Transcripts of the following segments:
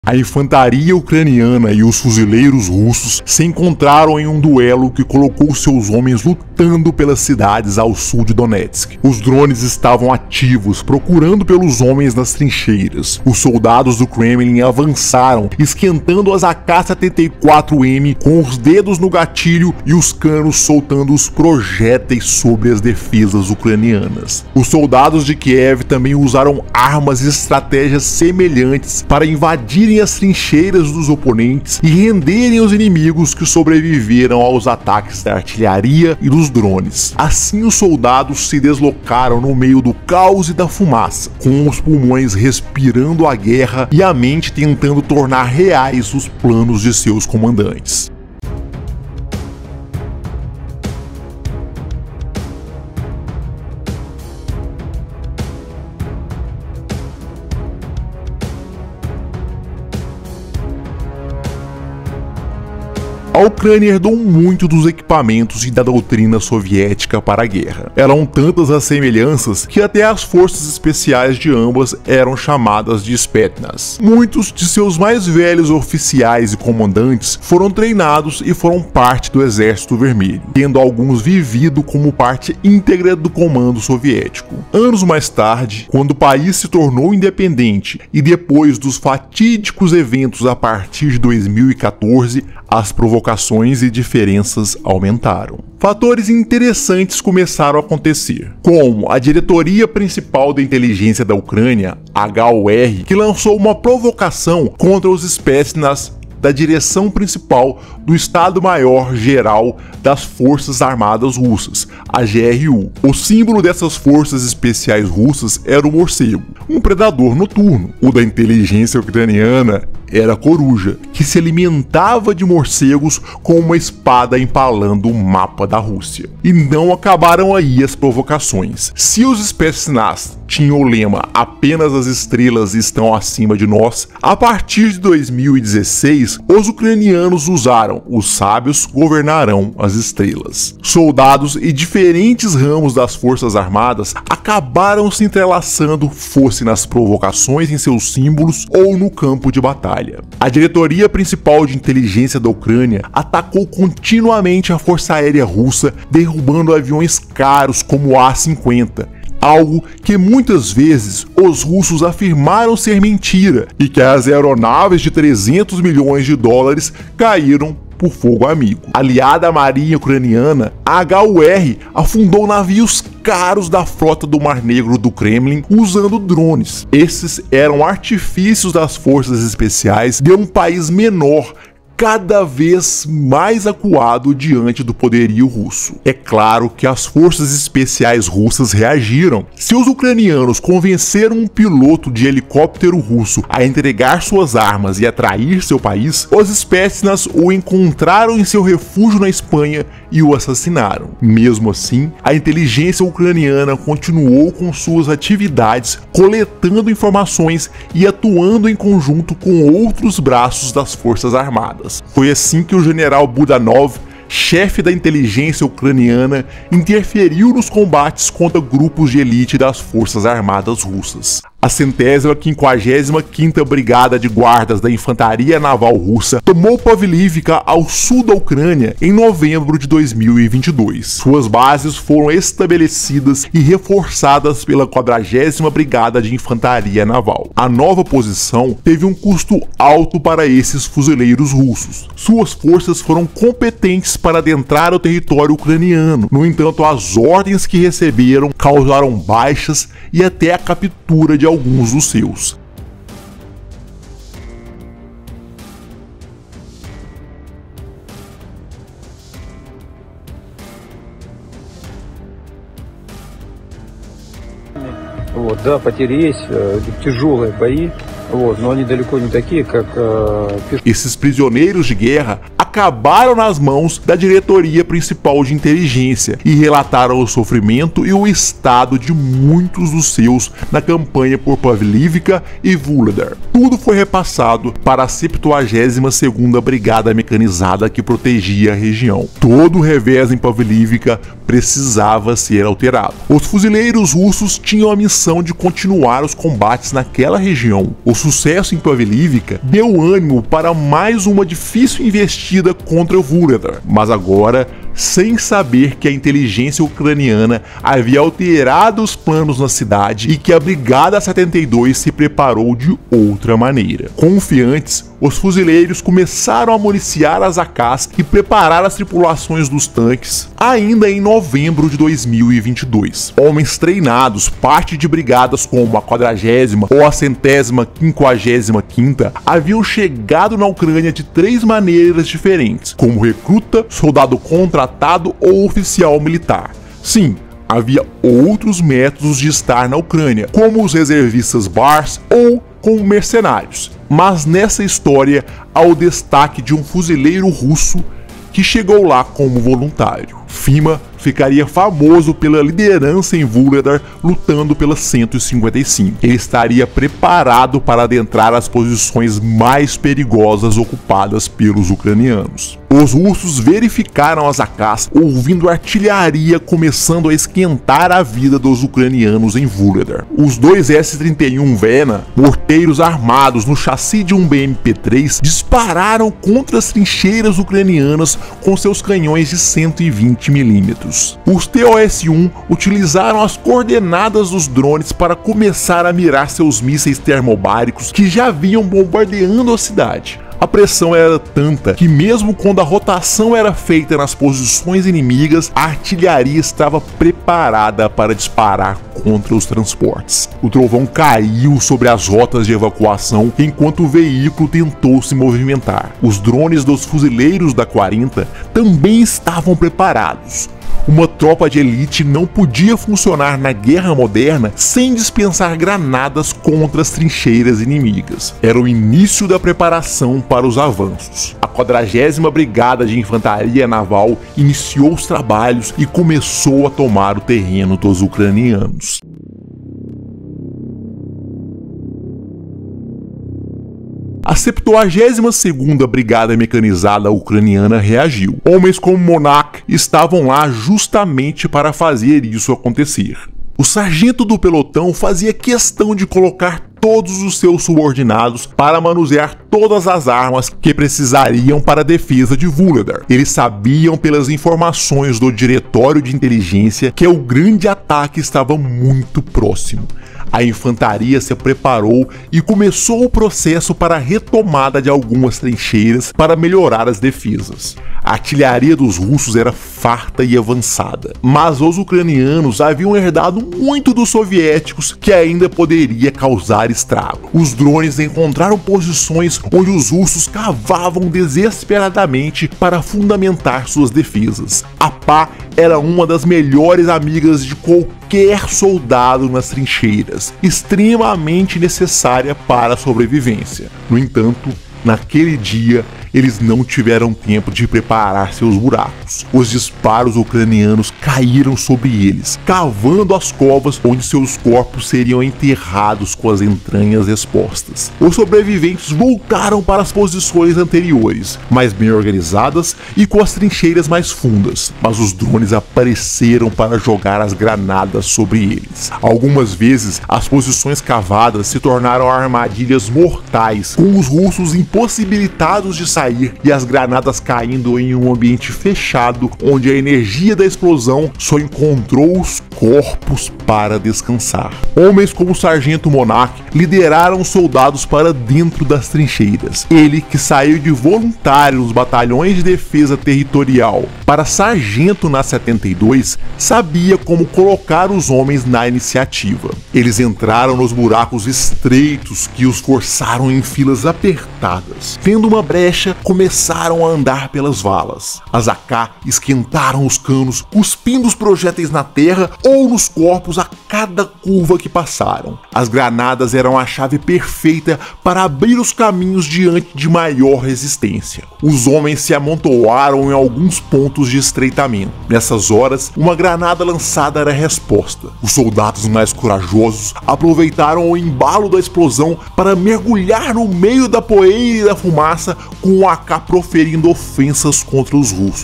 A infantaria ucraniana e os fuzileiros russos se encontraram em um duelo que colocou seus homens lutando pelas cidades ao sul de Donetsk. Os drones estavam ativos, procurando pelos homens nas trincheiras. Os soldados do Kremlin avançaram, esquentando as AK-74M com os dedos no gatilho e os canos soltando os projéteis sobre as defesas ucranianas. Os soldados de Kiev também usaram armas e estratégias semelhantes para invadir as trincheiras dos oponentes e renderem os inimigos que sobreviveram aos ataques da artilharia e dos drones. Assim, os soldados se deslocaram no meio do caos e da fumaça, com os pulmões respirando a guerra e a mente tentando tornar reais os planos de seus comandantes. A Ucrânia herdou muito dos equipamentos e da doutrina soviética para a guerra. Eram tantas as semelhanças que até as forças especiais de ambas eram chamadas de Spetsnaz. Muitos de seus mais velhos oficiais e comandantes foram treinados e foram parte do Exército Vermelho, tendo alguns vivido como parte íntegra do comando soviético. Anos mais tarde, quando o país se tornou independente e depois dos fatídicos eventos a partir de 2014, as provocações e diferenças aumentaram. Fatores interessantes começaram a acontecer, como a diretoria principal da inteligência da Ucrânia, HUR, que lançou uma provocação contra os Spetsnaz da direção principal do Estado-Maior Geral das Forças Armadas Russas, a GRU. O símbolo dessas forças especiais russas era o morcego, um predador noturno. O da inteligência ucraniana era a coruja, que se alimentava de morcegos com uma espada empalando o mapa da Rússia. E não acabaram aí as provocações. Se os Spetsnaz tinham o lema "apenas as estrelas estão acima de nós", a partir de 2016, os ucranianos usaram "os sábios governarão as estrelas". Soldados e diferentes ramos das forças armadas acabaram se entrelaçando, fosse nas provocações em seus símbolos ou no campo de batalha. A diretoria principal de inteligência da Ucrânia atacou continuamente a força aérea russa, derrubando aviões caros como o A-50, algo que muitas vezes os russos afirmaram ser mentira, e que as aeronaves de 300 milhões de dólares caíram por fogo amigo. Aliada à marinha ucraniana, a HUR afundou navios caros da frota do Mar Negro do Kremlin usando drones. Esses eram artifícios das forças especiais de um país menor, cada vez mais acuado diante do poderio russo. É claro que as forças especiais russas reagiram. Se os ucranianos convenceram um piloto de helicóptero russo a entregar suas armas e a trair seu país, os Spetsnaz o encontraram em seu refúgio na Espanha e o assassinaram. Mesmo assim, a inteligência ucraniana continuou com suas atividades, coletando informações e atuando em conjunto com outros braços das forças armadas. Foi assim que o general Budanov, chefe da inteligência ucraniana, interferiu nos combates contra grupos de elite das forças armadas russas. A 155ª Brigada de Guardas da Infantaria Naval Russa tomou Pavlivka, ao sul da Ucrânia, em novembro de 2022. Suas bases foram estabelecidas e reforçadas pela 40ª Brigada de Infantaria Naval. A nova posição teve um custo alto para esses fuzileiros russos. Suas forças foram competentes para adentrar o território ucraniano. No entanto, as ordens que receberam causaram baixas e até a captura de alguns dos seus. Да, потери есть, тяжелые бои, но они далеко не такие, как... Esses prisioneiros de guerra acabaram nas mãos da diretoria principal de inteligência e relataram o sofrimento e o estado de muitos dos seus na campanha por Pavlivka e Vuhledar. Tudo foi repassado para a 72ª Brigada Mecanizada, que protegia a região. Todo o revés em Pavlivka precisava ser alterado. Os fuzileiros russos tinham a missão de continuar os combates naquela região. Os sucesso em Pavlivka deu ânimo para mais uma difícil investida contra Vuhledar, mas agora sem saber que a inteligência ucraniana havia alterado os planos na cidade e que a Brigada 72 se preparou de outra maneira. Confiantes, os fuzileiros começaram a municiar as AKs e preparar as tripulações dos tanques ainda em novembro de 2022. Homens treinados, parte de brigadas como a 40ª ou a 155ª, haviam chegado na Ucrânia de 3 maneiras diferentes, como recruta, soldado contratado ou oficial militar. Sim, havia outros métodos de estar na Ucrânia, como os reservistas BARS ou como mercenários. Mas nessa história há o destaque de um fuzileiro russo que chegou lá como voluntário. Fima ficaria famoso pela liderança em Vuhledar lutando pela 155. Ele estaria preparado para adentrar as posições mais perigosas ocupadas pelos ucranianos. Os russos verificaram as AKs ouvindo artilharia começando a esquentar a vida dos ucranianos em Vuhledar. Os dois S-31 Vena, morteiros armados no chassi de um BMP-3, dispararam contra as trincheiras ucranianas com seus canhões de 120 mm. Os TOS-1 utilizaram as coordenadas dos drones para começar a mirar seus mísseis termobáricos que já vinham bombardeando a cidade. A pressão era tanta que mesmo quando a rotação era feita nas posições inimigas, a artilharia estava preparada para disparar contra os transportes. O trovão caiu sobre as rotas de evacuação enquanto o veículo tentou se movimentar. Os drones dos fuzileiros da 40 também estavam preparados. Uma tropa de elite não podia funcionar na guerra moderna sem dispensar granadas contra as trincheiras inimigas. Era o início da preparação para os avanços. A 40ª Brigada de Infantaria Naval iniciou os trabalhos e começou a tomar o terreno dos ucranianos. A 72ª Brigada Mecanizada Ucraniana reagiu. Homens como Monarch estavam lá justamente para fazer isso acontecer. O sargento do pelotão fazia questão de colocar todos os seus subordinados para manusear todas as armas que precisariam para a defesa de Vuhledar. Eles sabiam pelas informações do Diretório de Inteligência que o grande ataque estava muito próximo. A infantaria se preparou e começou o processo para a retomada de algumas trincheiras para melhorar as defesas. A artilharia dos russos era farta e avançada, mas os ucranianos haviam herdado muito dos soviéticos que ainda poderia causar estrago. Os drones encontraram posições onde os russos cavavam desesperadamente para fundamentar suas defesas. A pá era uma das melhores amigas de qualquer soldado nas trincheiras, extremamente necessária para a sobrevivência. No entanto, naquele dia, eles não tiveram tempo de preparar seus buracos. Os disparos ucranianos caíram sobre eles, cavando as covas onde seus corpos seriam enterrados com as entranhas expostas. Os sobreviventes voltaram para as posições anteriores, mais bem organizadas e com as trincheiras mais fundas, mas os drones apareceram para jogar as granadas sobre eles. Algumas vezes, as posições cavadas se tornaram armadilhas mortais, com os russos impossibilitados de sair e as granadas caindo em um ambiente fechado onde a energia da explosão só encontrou os corpos para descansar. Homens como o Sargento Monarch lideraram os soldados para dentro das trincheiras. Ele, que saiu de voluntário nos batalhões de defesa territorial para sargento na 72, sabia como colocar os homens na iniciativa. Eles entraram nos buracos estreitos que os forçaram em filas apertadas. Tendo uma brecha, começaram a andar pelas valas. As AK esquentaram os canos, cuspindo os projéteis na terra ou nos corpos a cada curva que passaram. As granadas eram a chave perfeita para abrir os caminhos diante de maior resistência. Os homens se amontoaram em alguns pontos de estreitamento. Nessas horas, uma granada lançada era a resposta. Os soldados mais corajosos aproveitaram o embalo da explosão para mergulhar no meio da poeira e da fumaça, com o AK proferindo ofensas contra os russos.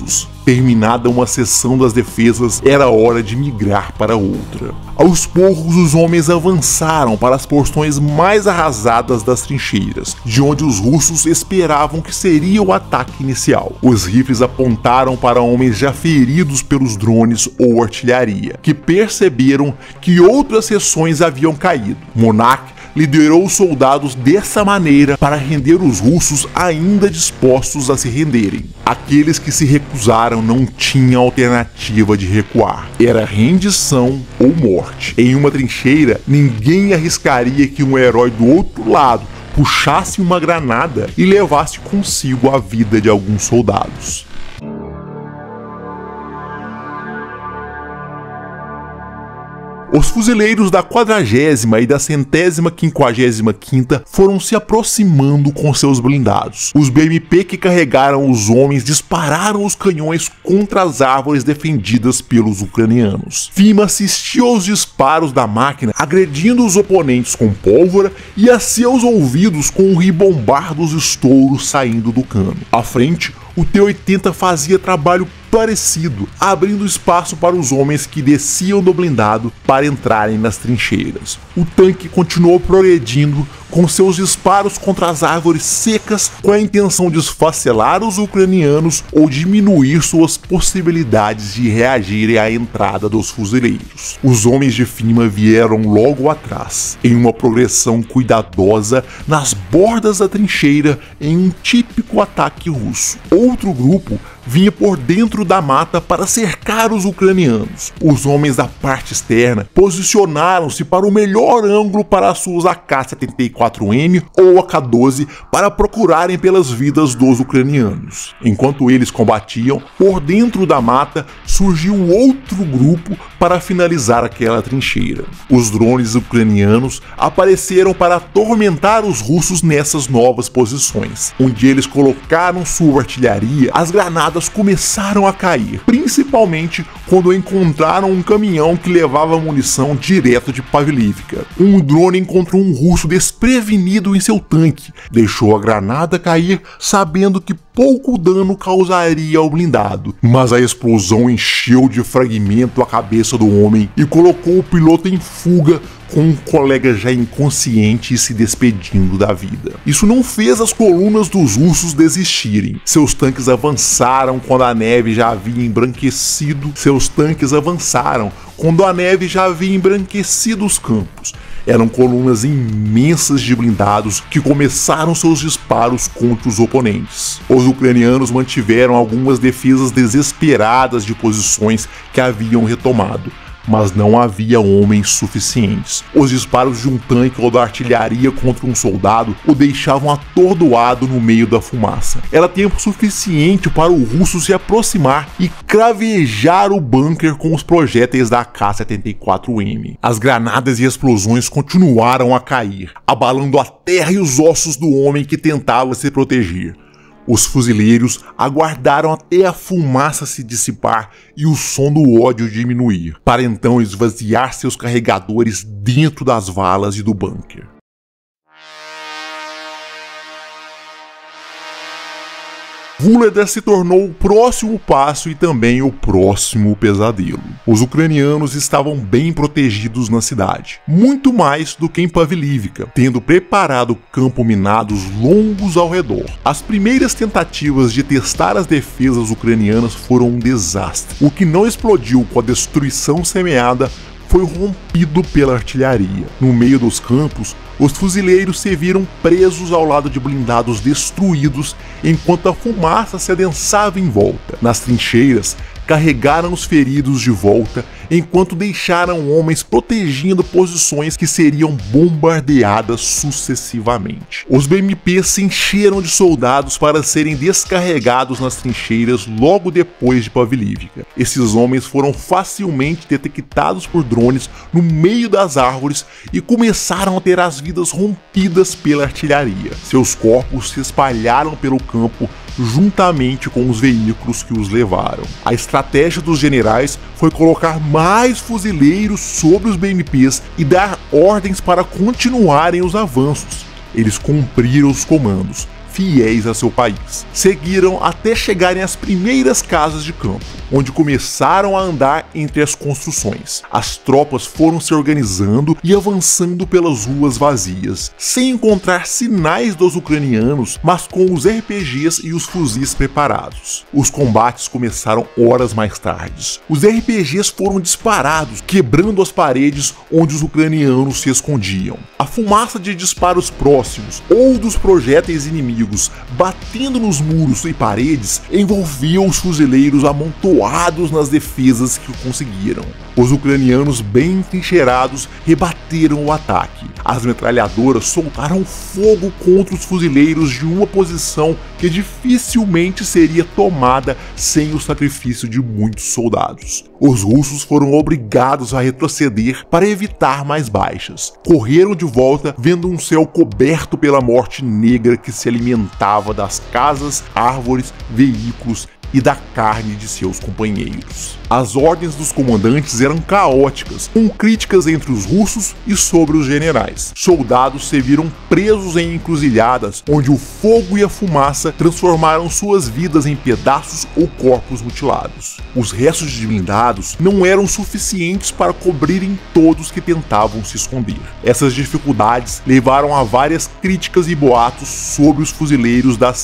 Terminada uma seção das defesas, era hora de migrar para outra. Aos poucos, os homens avançaram para as porções mais arrasadas das trincheiras, de onde os russos esperavam que seria o ataque inicial. Os rifles apontaram para homens já feridos pelos drones ou artilharia, que perceberam que outras seções haviam caído. Monarch liderou os soldados dessa maneira para render os russos ainda dispostos a se renderem. Aqueles que se recusaram não tinham alternativa de recuar. Era rendição ou morte. Em uma trincheira, ninguém arriscaria que um herói do outro lado puxasse uma granada e levasse consigo a vida de alguns soldados. Os fuzileiros da 40ª e da 155ª foram se aproximando com seus blindados. Os BMP que carregaram os homens dispararam os canhões contra as árvores defendidas pelos ucranianos. Fima assistiu aos disparos da máquina, agredindo os oponentes com pólvora e a seus ouvidos com o ribombar dos estouros saindo do cano. À frente, o T-80 fazia trabalho parecido, abrindo espaço para os homens que desciam do blindado para entrarem nas trincheiras. O tanque continuou progredindo com seus disparos contra as árvores secas com a intenção de esfacelar os ucranianos ou diminuir suas possibilidades de reagirem à entrada dos fuzileiros. Os homens de Fima vieram logo atrás, em uma progressão cuidadosa nas bordas da trincheira em um típico ataque russo. Outro grupo vinha por dentro da mata para cercar os ucranianos. Os homens da parte externa posicionaram-se para o melhor ângulo para suas AK-74M ou AK-12 para procurarem pelas vidas dos ucranianos. Enquanto eles combatiam, por dentro da mata surgiu outro grupo para finalizar aquela trincheira. Os drones ucranianos apareceram para atormentar os russos nessas novas posições. Onde eles colocaram sua artilharia, as granadas começaram a cair, principalmente quando encontraram um caminhão que levava munição direto de Pavlivka. Um drone encontrou um russo desprevenido em seu tanque, deixou a granada cair, sabendo que pouco dano causaria ao blindado, mas a explosão encheu de fragmento a cabeça do homem e colocou o piloto em fuga, com um colega já inconsciente e se despedindo da vida. Isso não fez as colunas dos russos desistirem. Seus tanques avançaram quando a neve já havia embranquecido. Os campos. Eram colunas imensas de blindados que começaram seus disparos contra os oponentes. Os ucranianos mantiveram algumas defesas desesperadas de posições que haviam retomado, mas não havia homens suficientes. Os disparos de um tanque ou da artilharia contra um soldado o deixavam atordoado no meio da fumaça. Era tempo suficiente para o russo se aproximar e cravejar o bunker com os projéteis da AK-74M. As granadas e explosões continuaram a cair, abalando a terra e os ossos do homem que tentava se proteger. Os fuzileiros aguardaram até a fumaça se dissipar e o som do ódio diminuir, para então esvaziar seus carregadores dentro das valas e do bunker. Vuhledar se tornou o próximo passo e também o próximo pesadelo. Os ucranianos estavam bem protegidos na cidade, muito mais do que em Pavlivka, tendo preparado campos minados longos ao redor. As primeiras tentativas de testar as defesas ucranianas foram um desastre. O que não explodiu com a destruição semeada foi rompido pela artilharia. No meio dos campos, os fuzileiros se viram presos ao lado de blindados destruídos enquanto a fumaça se adensava em volta. Nas trincheiras, carregaram os feridos de volta enquanto deixaram homens protegendo posições que seriam bombardeadas sucessivamente. Os BMPs se encheram de soldados para serem descarregados nas trincheiras logo depois de Pavlivka. Esses homens foram facilmente detectados por drones no meio das árvores e começaram a ter as vidas rompidas pela artilharia. Seus corpos se espalharam pelo campo juntamente com os veículos que os levaram. A estratégia dos generais foi colocar mais fuzileiros sobre os BMPs e dar ordens para continuarem os avanços. Eles cumpriram os comandos, fiéis a seu país. Seguiram até chegarem às primeiras casas de campo, onde começaram a andar entre as construções. As tropas foram se organizando e avançando pelas ruas vazias, sem encontrar sinais dos ucranianos, mas com os RPGs e os fuzis preparados. Os combates começaram horas mais tarde. Os RPGs foram disparados, quebrando as paredes onde os ucranianos se escondiam. A fumaça de disparos próximos ou dos projéteis inimigos batendo nos muros e paredes envolvia os fuzileiros amontoados nas defesas que conseguiram. Os ucranianos, bem trincheirados, rebateram o ataque. As metralhadoras soltaram fogo contra os fuzileiros de uma posição que dificilmente seria tomada sem o sacrifício de muitos soldados. Os russos foram obrigados a retroceder para evitar mais baixas. Correram de volta, vendo um céu coberto pela morte negra que se alimentava das casas, árvores, veículos e da carne de seus companheiros. As ordens dos comandantes eram caóticas, com críticas entre os russos e sobre os generais. Soldados se viram presos em encruzilhadas, onde o fogo e a fumaça transformaram suas vidas em pedaços ou corpos mutilados. Os restos de blindados não eram suficientes para cobrirem todos que tentavam se esconder. Essas dificuldades levaram a várias críticas e boatos sobre os fuzileiros da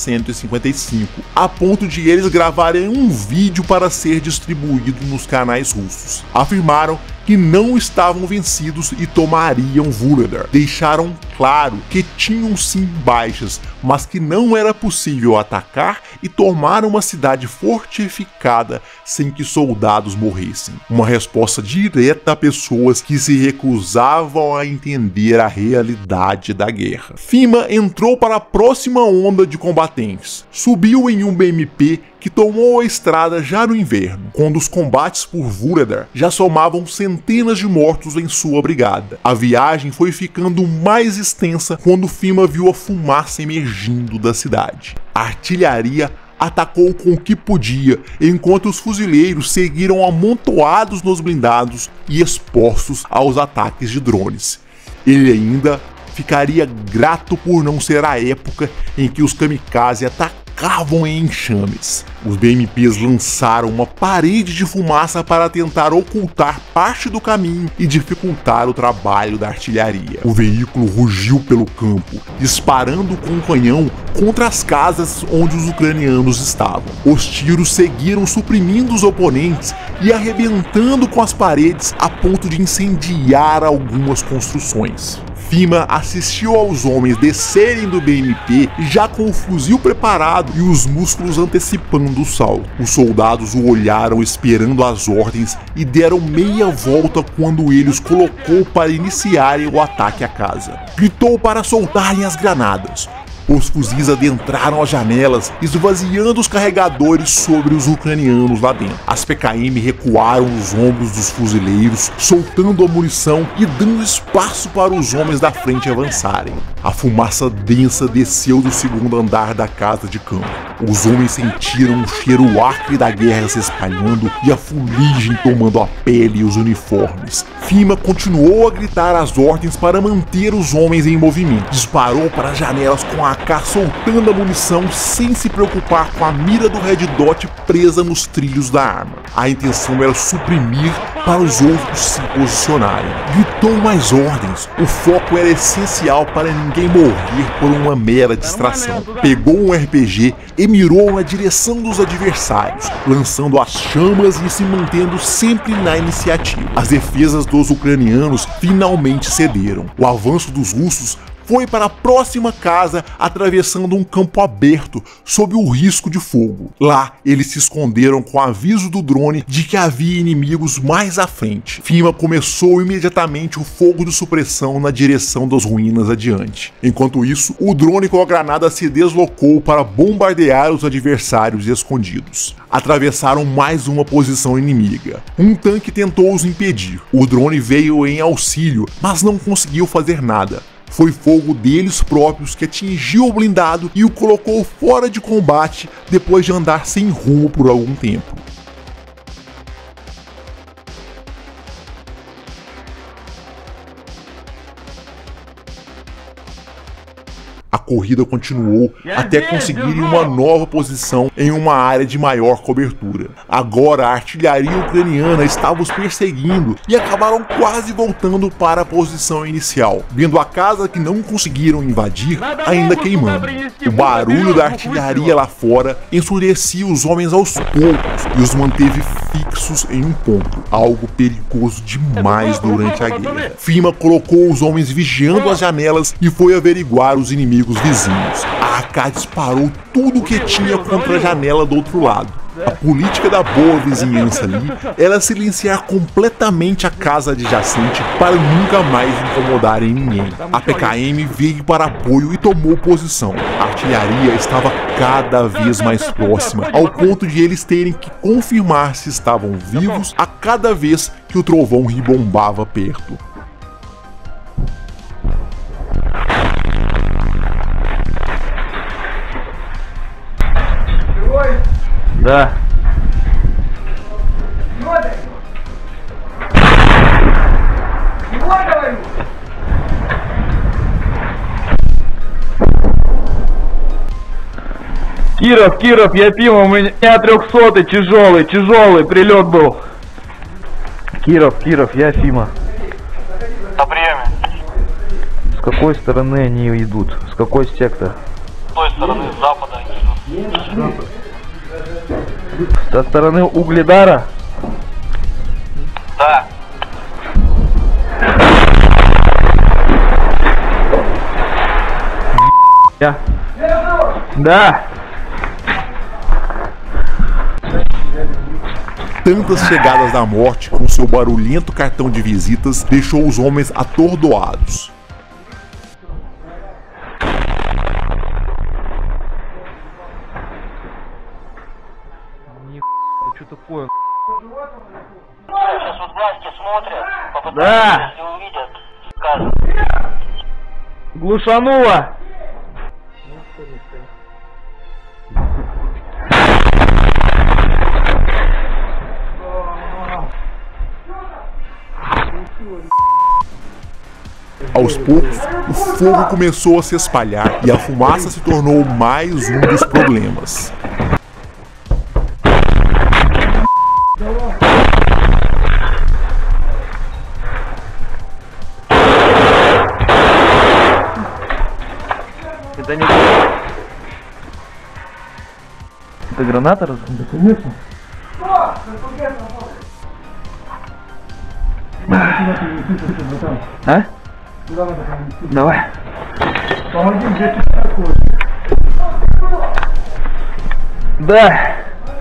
155, a ponto de eles gravarem um vídeo para ser distribuído nos canais russos. Afirmaram que não estavam vencidos e tomariam Vuhledar. Deixaram claro que tinham sim baixas, mas que não era possível atacar e tomar uma cidade fortificada sem que soldados morressem. Uma resposta direta a pessoas que se recusavam a entender a realidade da guerra. Fima entrou para a próxima onda de combatentes. Subiu em um BMP que tomou a estrada já no inverno, quando os combates por Vuhledar já somavam centenas de mortos em sua brigada. A viagem foi ficando mais extensa quando Fima viu a fumaça emergindo da cidade. A artilharia atacou com o que podia, enquanto os fuzileiros seguiram amontoados nos blindados e expostos aos ataques de drones. Ele ainda ficaria grato por não ser a época em que os kamikaze atacavam em enxames. Os BMPs lançaram uma parede de fumaça para tentar ocultar parte do caminho e dificultar o trabalho da artilharia. O veículo rugiu pelo campo, disparando com um canhão contra as casas onde os ucranianos estavam. Os tiros seguiram suprimindo os oponentes e arrebentando com as paredes a ponto de incendiar algumas construções. Fima assistiu aos homens descerem do BMP já com o fuzil preparado e os músculos antecipando o salto. Os soldados o olharam esperando as ordens e deram meia volta quando ele os colocou para iniciarem o ataque à casa. Gritou para soltarem as granadas. Os fuzis adentraram as janelas, esvaziando os carregadores sobre os ucranianos lá dentro. As PKM recuaram nos ombros dos fuzileiros, soltando a munição e dando espaço para os homens da frente avançarem. A fumaça densa desceu do segundo andar da casa de campo. Os homens sentiram o cheiro acre da guerra se espalhando e a fuligem tomando a pele e os uniformes. Fima continuou a gritar as ordens para manter os homens em movimento. Disparou para as janelas com a AK soltando a munição sem se preocupar com a mira do Red Dot presa nos trilhos da arma. A intenção era suprimir para os outros se posicionarem. Gritou mais ordens. O foco era essencial para ninguém morrer por uma mera distração. Pegou um RPG e mirou na direção dos adversários, lançando as chamas e se mantendo sempre na iniciativa. As defesas dos ucranianos finalmente cederam. O avanço dos russos foi para a próxima casa, atravessando um campo aberto, sob o risco de fogo. Lá, eles se esconderam com o aviso do drone de que havia inimigos mais à frente. Fima começou imediatamente o fogo de supressão na direção das ruínas adiante. Enquanto isso, o drone com a granada se deslocou para bombardear os adversários escondidos. Atravessaram mais uma posição inimiga. Um tanque tentou os impedir. O drone veio em auxílio, mas não conseguiu fazer nada. Foi fogo deles próprios que atingiu o blindado e o colocou fora de combate depois de andar sem rumo por algum tempo. A corrida continuou até conseguirem uma nova posição em uma área de maior cobertura. Agora a artilharia ucraniana estava os perseguindo e acabaram quase voltando para a posição inicial, vendo a casa que não conseguiram invadir ainda queimando. O barulho da artilharia lá fora ensurdecia os homens aos poucos e os manteve fixos em um ponto, algo perigoso demais durante a guerra. Fima colocou os homens vigiando as janelas e foi averiguar os inimigos vizinhos. A AK disparou tudo o que tinha contra a janela do outro lado. A política da boa vizinhança ali era silenciar completamente a casa adjacente para nunca mais incomodarem ninguém. A PKM veio para apoio e tomou posição. A artilharia estava cada vez mais próxima, ao ponto de eles terem que confirmar se estavam vivos a cada vez que o trovão ribombava perto. Да. Киров, я Фима, у меня 300-й, тяжелый прилет был. Киров, я Фима. На приеме. С какой стороны они идут? С какой сектор? С той стороны, с запада они идут. Со стороны Угледара? Да. Да. Tantas chegadas da morte com seu barulhento cartão de visitas deixou os homens atordoados. Что такое? Сейчас вот власти смотрят, попытаются, Да. если увидят, скажут. Глушануло. Aos poucos, o fogo começou a se espalhar e a fumaça se tornou mais um dos problemas. Это не... Это граната разрывает? Конечно. А? Давай. Помоги, где ты такой? Да.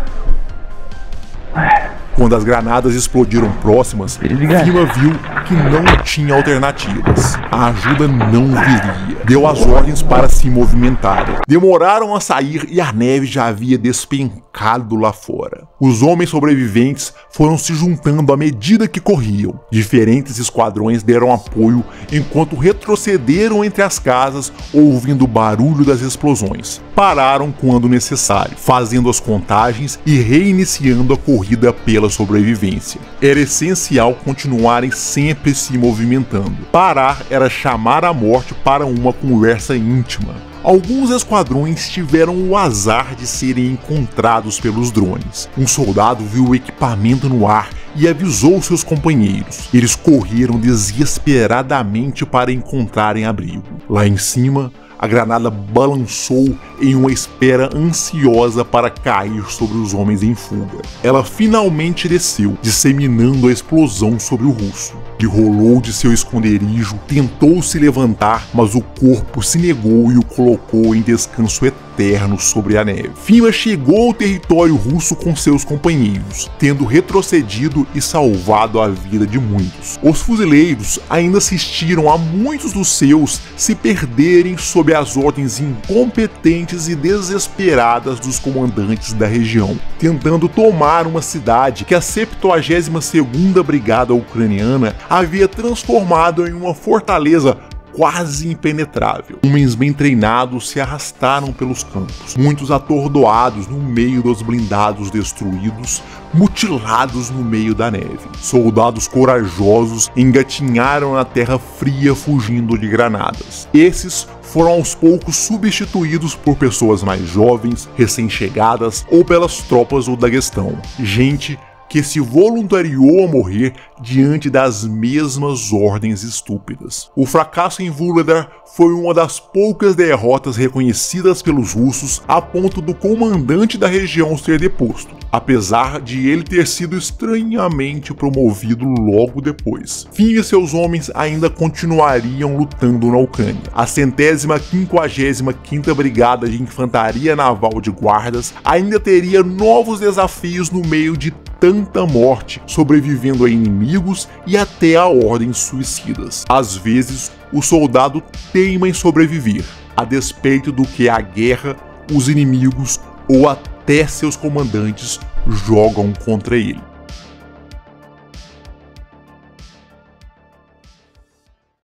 Quando as granadas explodiram próximas, Fima viu que não tinha alternativas. A ajuda não viria. Deu as ordens para se movimentarem. Demoraram a sair e a neve já havia despencado lá fora. Os homens sobreviventes foram se juntando à medida que corriam. Diferentes esquadrões deram apoio enquanto retrocederam entre as casas, ouvindo o barulho das explosões. Pararam quando necessário, fazendo as contagens e reiniciando a corrida pela sobrevivência. Era essencial continuarem sempre se movimentando. Parar era chamar a morte para uma conversa íntima. Alguns esquadrões tiveram o azar de serem encontrados pelos drones. Um soldado viu o equipamento no ar e avisou seus companheiros. Eles correram desesperadamente para encontrarem abrigo. Lá em cima, a granada balançou em uma espera ansiosa para cair sobre os homens em fuga. Ela finalmente desceu, disseminando a explosão sobre o russo. Ele rolou de seu esconderijo, tentou se levantar, mas o corpo se negou e o colocou em descanso eterno sobre a neve. Fima chegou ao território russo com seus companheiros, tendo retrocedido e salvado a vida de muitos. Os fuzileiros ainda assistiram a muitos dos seus se perderem sob as ordens incompetentes e desesperadas dos comandantes da região, tentando tomar uma cidade que a 72ª Brigada Ucraniana havia transformado em uma fortaleza quase impenetrável. Homens bem treinados se arrastaram pelos campos, muitos atordoados no meio dos blindados destruídos, mutilados no meio da neve. Soldados corajosos engatinharam na terra fria fugindo de granadas. Esses foram aos poucos substituídos por pessoas mais jovens, recém-chegadas ou pelas tropas do Daguestão. Gente que se voluntariou a morrer diante das mesmas ordens estúpidas. O fracasso em Vuhledar foi uma das poucas derrotas reconhecidas pelos russos, a ponto do comandante da região ser deposto, apesar de ele ter sido estranhamente promovido logo depois. Finn e seus homens ainda continuariam lutando na Ucrânia. A 155ª Brigada de Infantaria Naval de Guardas ainda teria novos desafios no meio de tanta morte, sobrevivendo a inimigos e até a ordens suicidas. Às vezes, o soldado teima em sobreviver, a despeito do que a guerra, os inimigos ou até seus comandantes jogam contra ele.